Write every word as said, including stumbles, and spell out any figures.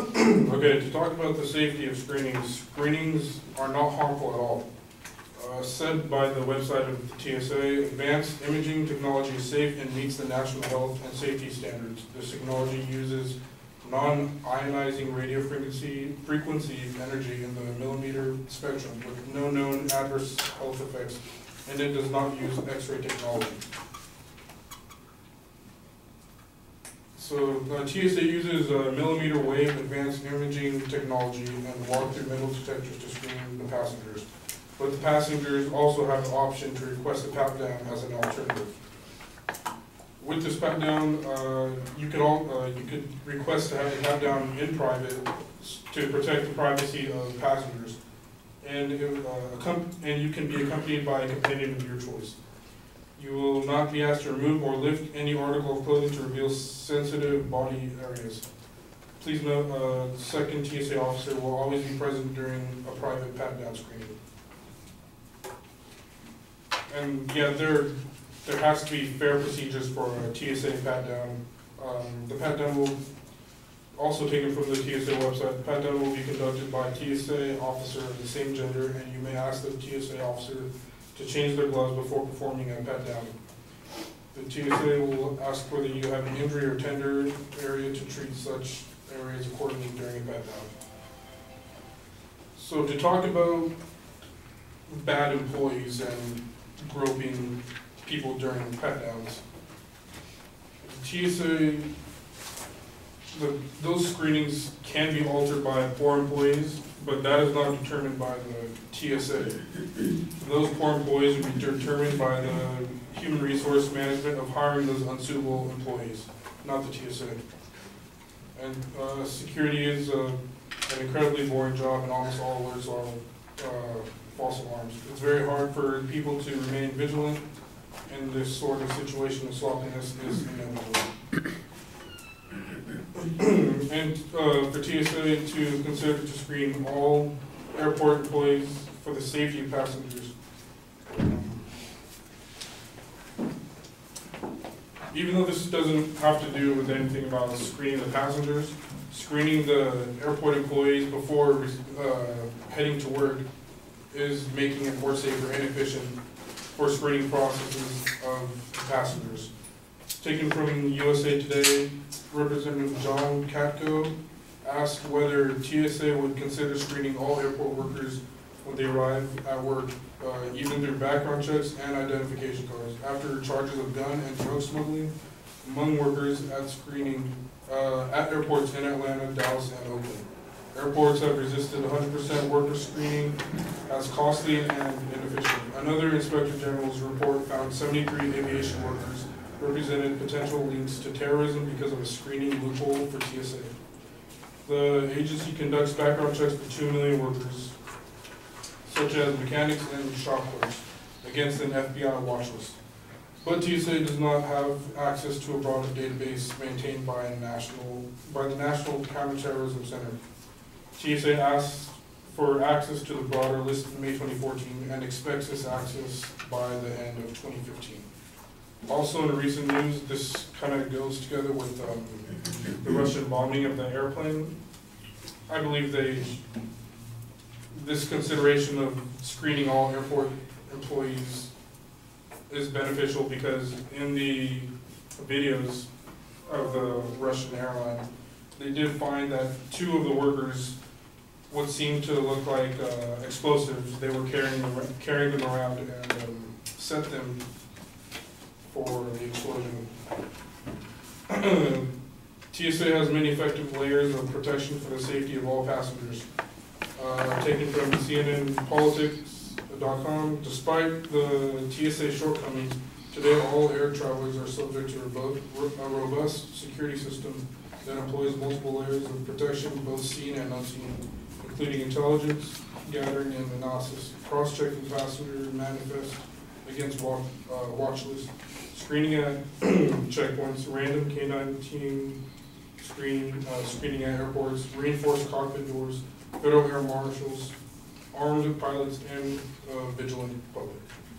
Okay, to talk about the safety of screenings, screenings are not harmful at all. Uh, said by the website of the T S A, advanced imaging technology is safe and meets the national health and safety standards. This technology uses non-ionizing radio frequency, frequency energy in the millimeter spectrum with no known adverse health effects, and it does not use X-ray technology. So uh, T S A uses uh, millimeter wave advanced imaging technology and walk-through metal detectors to screen the passengers. But the passengers also have the option to request a pat-down as an alternative. With this pat-down, uh, you could all uh, you could request to have a pat-down in private to protect the privacy of passengers, and uh, and you can be accompanied by a companion of your choice. You will not be asked to remove or lift any article of clothing to reveal sensitive body areas. Please note, uh, the second T S A officer will always be present during a private pat-down screening. And yeah, there there has to be fair procedures for a T S A pat-down. Um, the pat-down will also taken from the T S A website. The pat-down will be conducted by a T S A officer of the same gender, and you may ask the T S A officer to change their gloves before performing a pat-down. The T S A will ask whether you have an injury or tender area to treat such areas accordingly during a pat-down. So to talk about bad employees and groping people during pat-downs, the T S A, the, those screenings can be altered by poor employees, but that is not determined by the T S A. Those poor employees will be determined by the human resource management of hiring those unsuitable employees, not the T S A. And uh, security is uh, an incredibly boring job, and almost all alerts are uh, false alarms. It's very hard for people to remain vigilant, and this sort of situation of sloppiness is inevitable. And uh, for T S A to consider to screen all airport employees for the safety of passengers. Even though this doesn't have to do with anything about screening the passengers, screening the airport employees before uh, heading to work is making it more safer and efficient for screening processes of passengers. Taken from U S A Today, Representative John Katko asked whether T S A would consider screening all airport workers when they arrive at work, uh, even through background checks and identification cards, after charges of gun and drug smuggling among workers at screening uh, at airports in Atlanta, Dallas, and Oakland. Airports have resisted one hundred percent worker screening as costly and inefficient. Another Inspector General's report found seventy-three aviation workers represented potential links to terrorism because of a screening loophole for T S A. The agency conducts background checks for two million workers, such as mechanics and shop clerks, against an F B I watch list. But T S A does not have access to a broader database maintained by a national by the National Counterterrorism Center. T S A asked for access to the broader list in May twenty fourteen and expects this access by the end of twenty fifteen. Also in recent news, this kind of goes together with um, the Russian bombing of the airplane. I believe they, this consideration of screening all airport employees is beneficial because in the videos of the Russian airline, they did find that two of the workers what seemed to look like uh, explosives. They were carrying them, carrying them around and um, set them for the explosion. T S A has many effective layers of protection for the safety of all passengers. Uh, taken from C N N Politics dot com, despite the T S A shortcomings, today all air travelers are subject to a robust security system that employs multiple layers of protection, both seen and unseen, including intelligence gathering and analysis, cross-checking passenger manifest against watch, uh, watch lists, screening at checkpoints, random K nine team screen, uh, screening at airports, reinforced cockpit doors, federal air marshals, armed pilots, and uh, vigilant public.